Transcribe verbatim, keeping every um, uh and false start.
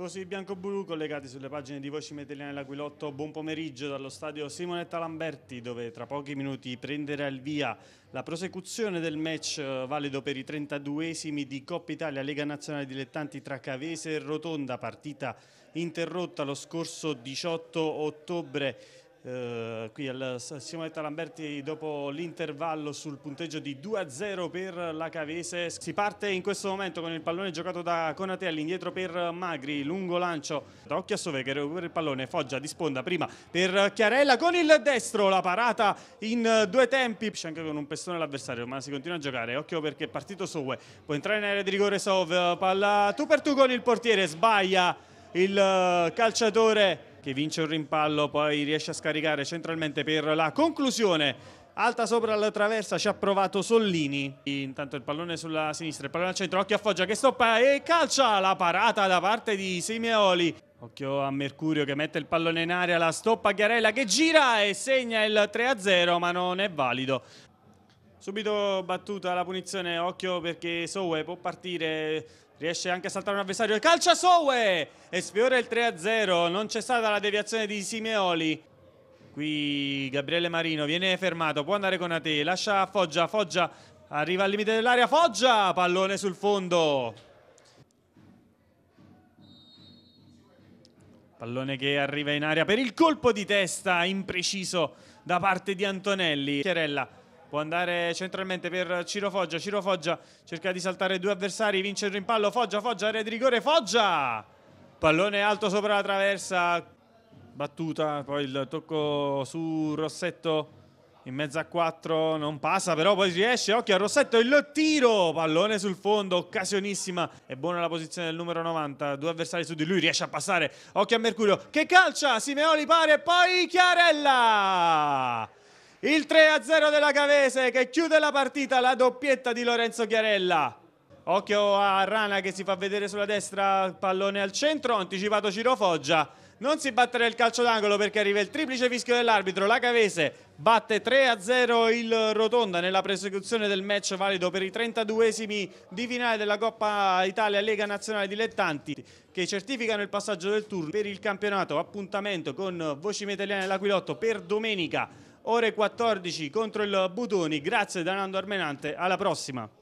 Tifosi bianco-blu collegati sulle pagine di Voci Metelliane l'Aquilotto, buon pomeriggio dallo stadio Simonetta Lamberti, dove tra pochi minuti prenderà il via la prosecuzione del match valido per i trentaduesimi di Coppa Italia Lega Nazionale Dilettanti tra Cavese e Rotonda, partita interrotta lo scorso diciotto ottobre. Uh, qui al Simonetta Lamberti dopo l'intervallo sul punteggio di due a zero per la Cavese. Si parte in questo momento con il pallone giocato da Conatelli, indietro per Magri, lungo lancio da Occhio a Sove che recupera il pallone, Foggia di sponda prima per Chiarella con il destro, la parata in due tempi, anche con un pestone l'avversario, ma si continua a giocare. Occhio perché è partito Sowe, può entrare in area di rigore Sove, palla tu per tu con il portiere, sbaglia il calciatore che vince un rimpallo, poi riesce a scaricare centralmente per la conclusione. Alta sopra la traversa, ci ha provato Sollini. Intanto il pallone sulla sinistra, il pallone al centro, occhio a Foggia che stoppa e calcia, la parata da parte di Simeoli. Occhio a Mercurio che mette il pallone in aria, la stoppa Chiarella che gira e segna il tre a zero, ma non è valido. Subito battuta la punizione, occhio perché Sowe può partire, riesce anche a saltare un avversario, calcia Sowe e sfiora il tre a zero, non c'è stata la deviazione di Simeoli. Qui Gabriele Marino viene fermato, può andare con Ate, lascia Foggia, Foggia arriva al limite dell'area, Foggia, pallone sul fondo. Pallone che arriva in aria per il colpo di testa impreciso da parte di Antonelli. Chiarella può andare centralmente per Ciro Foggia, Ciro Foggia cerca di saltare due avversari, vince il rimpallo, Foggia, Foggia, area di rigore, Foggia! Pallone alto sopra la traversa, battuta, poi il tocco su Rossetto in mezzo a quattro, non passa però poi riesce, occhio a Rossetto, il tiro, pallone sul fondo, occasionissima, è buona la posizione del numero novanta, due avversari su di lui, riesce a passare, occhio a Mercurio che calcia, Simeoli pare e poi Chiarella! Il tre a zero della Cavese che chiude la partita, la doppietta di Lorenzo Chiarella. Occhio a Rana che si fa vedere sulla destra, pallone al centro, anticipato Ciro Foggia. Non si battere il calcio d'angolo perché arriva il triplice fischio dell'arbitro. La Cavese batte tre a zero il Rotonda nella prosecuzione del match valido per i trentaduesimi di finale della Coppa Italia Lega Nazionale Dilettanti, che certificano il passaggio del turno per il campionato. Appuntamento con Voci Metelliane l'Aquilotto per domenica ore quattordici contro il Butoni. Grazie da Nando Armenante, alla prossima.